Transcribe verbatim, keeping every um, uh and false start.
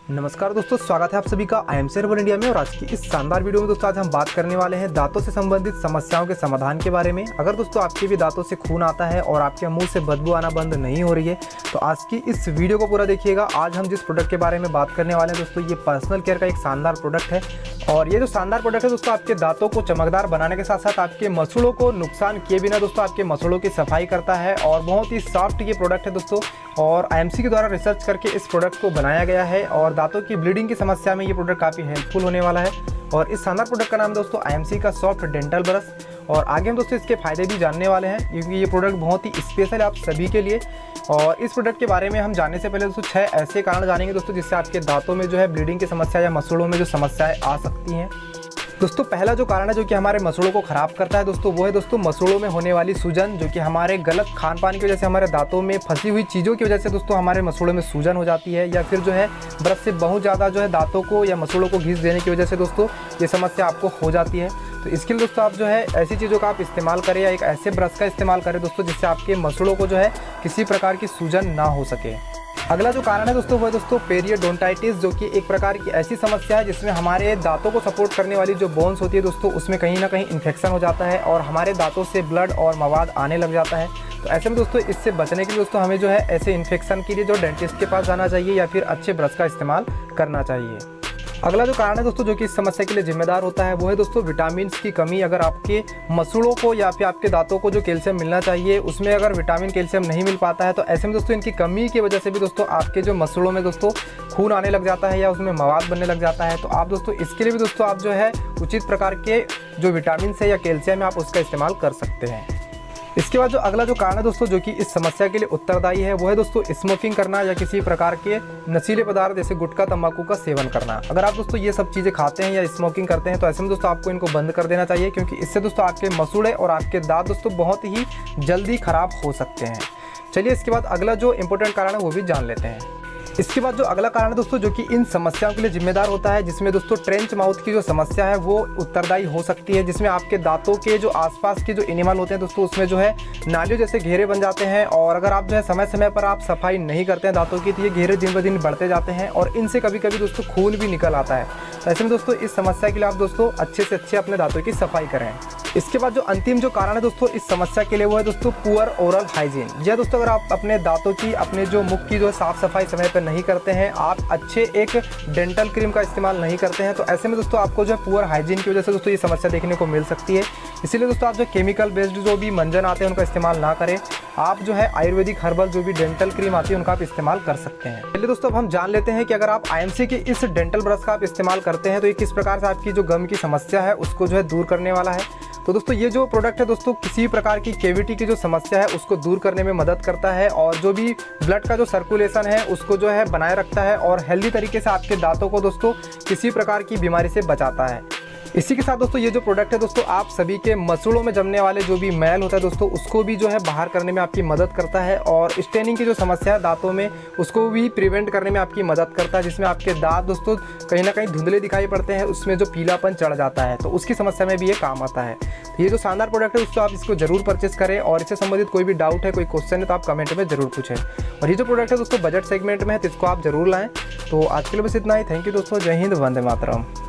नमस्कार दोस्तों, स्वागत है आप सभी का I M C herbal India में। और आज की इस शानदार वीडियो में दोस्तों आज हम बात करने वाले हैं दांतों से संबंधित समस्याओं के समाधान के बारे में। अगर दोस्तों आपके भी दांतों से खून आता है और आपके मुंह से बदबू आना बंद नहीं हो रही है तो आज की इस वीडियो को पूरा देखिएगा। आज हम जिस प्रोडक्ट के बारे में बात करने वाले हैं दोस्तों, ये पर्सनल केयर का एक शानदार प्रोडक्ट है। और ये जो शानदार प्रोडक्ट है दोस्तों आपके दांतों को चमकदार बनाने के साथ साथ आपके मसूड़ों को नुकसान किए बिना दोस्तों आपके मसूड़ों की सफाई करता है। और बहुत ही सॉफ्ट ये प्रोडक्ट है दोस्तों, और आई एम सी के द्वारा रिसर्च करके इस प्रोडक्ट को बनाया गया है। और दांतों की ब्लीडिंग की समस्या में ये प्रोडक्ट काफ़ी हेल्पफुल होने वाला है। और इस शानदार प्रोडक्ट का नाम दोस्तों आई एम सी का सॉफ्ट डेंटल ब्रश। और आगे हम दोस्तों इसके फायदे भी जानने वाले हैं, क्योंकि ये प्रोडक्ट बहुत ही स्पेशल है आप सभी के लिए। और इस प्रोडक्ट के बारे में हम जानने से पहले दोस्तों छह ऐसे कारण जानेंगे दोस्तों जिससे आपके दांतों में जो है ब्लीडिंग की समस्या या मसूड़ों में जो समस्याएं आ सकती हैं। दोस्तों पहला जो कारण है जो कि हमारे मसूड़ों को ख़राब करता है दोस्तों, वो है दोस्तों मसूड़ों में होने वाली सूजन, जो कि हमारे गलत खान पान की वजह से हमारे दांतों में फंसी हुई चीज़ों की वजह से दोस्तों हमारे मसूड़ों में सूजन हो जाती है। या फिर जो है ब्रश से बहुत ज़्यादा जो है दांतों को या मसूड़ों को घिस देने की वजह से दोस्तों ये समस्या आपको हो जाती है। तो इसके लिए दोस्तों आप जो है ऐसी चीज़ों का आप इस्तेमाल करें या एक ऐसे ब्रश का इस्तेमाल करें दोस्तों जिससे आपके मसूड़ों को जो है किसी प्रकार की सूजन ना हो सके। अगला जो कारण है दोस्तों वो है दोस्तों पेरियोडोंटाइटिस, जो कि एक प्रकार की ऐसी समस्या है जिसमें हमारे दांतों को सपोर्ट करने वाली जो बोन्स होती है दोस्तों उसमें कहीं ना कहीं इन्फेक्शन हो जाता है और हमारे दांतों से ब्लड और मवाद आने लग जाता है। तो ऐसे में दोस्तों इससे बचने के लिए दोस्तों हमें जो है ऐसे इन्फेक्शन के लिए जो डेंटिस्ट के पास जाना चाहिए या फिर अच्छे ब्रश का इस्तेमाल करना चाहिए। अगला जो कारण है दोस्तों जो कि इस समस्या के लिए जिम्मेदार होता है वो है दोस्तों विटामिन की कमी। अगर आपके मसूड़ों को या फिर आपके दांतों को जो कैल्शियम मिलना चाहिए उसमें अगर विटामिन कैल्शियम नहीं मिल पाता है तो ऐसे में दोस्तों इनकी कमी की वजह से भी दोस्तों आपके जो मसूड़ों में दोस्तों खून आने लग जाता है या उसमें मवाद बनने लग जाता है। तो आप दोस्तों इसके लिए भी दोस्तों आप जो है उचित प्रकार के जो विटामिन है या कैल्शियम है आप उसका इस्तेमाल कर सकते हैं। इसके बाद जो अगला जो कारण है दोस्तों जो कि इस समस्या के लिए उत्तरदायी है वो है दोस्तों स्मोकिंग करना या किसी प्रकार के नशीले पदार्थ जैसे गुटखा तंबाकू का सेवन करना। अगर आप दोस्तों ये सब चीज़ें खाते हैं या स्मोकिंग करते हैं तो ऐसे में दोस्तों आपको इनको बंद कर देना चाहिए, क्योंकि इससे दोस्तों आपके मसूड़े और आपके दांत दोस्तों बहुत ही जल्दी खराब हो सकते हैं। चलिए इसके बाद अगला जो इंपॉर्टेंट कारण है वो भी जान लेते हैं। इसके बाद जो अगला कारण है दोस्तों जो कि इन समस्याओं के लिए जिम्मेदार होता है, जिसमें दोस्तों ट्रेंच माउथ की जो समस्या है वो उत्तरदायी हो सकती है, जिसमें आपके दांतों के जो आसपास के जो एनिमल होते हैं दोस्तों उसमें जो है नालियों जैसे घेरे बन जाते हैं। और अगर आप जो है समय समय पर आप सफाई नहीं करते हैं दांतों की तो ये घेरे दिन ब दिन बढ़ते जाते हैं और इनसे कभी कभी दोस्तों खून भी निकल आता है। तो ऐसे में दोस्तों इस समस्या के लिए आप दोस्तों अच्छे से अच्छे अपने दांतों की सफाई करें। इसके बाद जो अंतिम जो कारण है दोस्तों इस समस्या के लिए वो है दोस्तों पुअर ओरल हाइजीन। यह दोस्तों अगर आप अपने दांतों की अपने जो मुख की जो साफ सफाई समय पर नहीं करते हैं, आप अच्छे एक डेंटल क्रीम का इस्तेमाल नहीं करते हैं, तो ऐसे में दोस्तों आपको जो है पुअर हाइजीन की वजह से दोस्तों ये समस्या देखने को मिल सकती है। इसीलिए दोस्तों आप जो केमिकल बेस्ड जो भी मंजन आते हैं उनका इस्तेमाल ना करें। आप जो है आयुर्वेदिक हर्बल जो भी डेंटल क्रीम आती है उनका आप इस्तेमाल कर सकते हैं। पहले दोस्तों अब हम जान लेते हैं कि अगर आप आई एम सी के इस डेंटल ब्रश का आप इस्तेमाल करते हैं तो ये किस प्रकार से आपकी जो गम की समस्या है उसको जो है दूर करने वाला है। तो दोस्तों ये जो प्रोडक्ट है दोस्तों किसी प्रकार की कैविटी की जो समस्या है उसको दूर करने में मदद करता है और जो भी ब्लड का जो सर्कुलेशन है उसको जो है बनाए रखता है और हेल्दी तरीके से आपके दांतों को दोस्तों किसी प्रकार की बीमारी से बचाता है। इसी के साथ दोस्तों ये जो प्रोडक्ट है दोस्तों आप सभी के मसूड़ों में जमने वाले जो भी मैल होता है दोस्तों उसको भी जो है बाहर करने में आपकी मदद करता है और स्टेनिंग की जो समस्या है दांतों में उसको भी प्रिवेंट करने में आपकी मदद करता है, जिसमें आपके दांत दोस्तों कहीं ना कहीं धुंधले दिखाई पड़ते हैं, उसमें जो पीलापन चढ़ जाता है तो उसकी समस्या में भी ये काम आता है। तो ये जो शानदार प्रोडक्ट है दोस्तों आप इसको जरूर परचेस करें और इससे संबंधित कोई भी डाउट है कोई क्वेश्चन है तो आप कमेंट में जरूर पूछें। और ये जो प्रोडक्ट है दोस्तों बजट सेगमेंट में है तो इसको आप जरूर लाएँ। तो आज के लिए बस इतना ही। थैंक यू दोस्तों, जय हिंद, वंदे मातरम।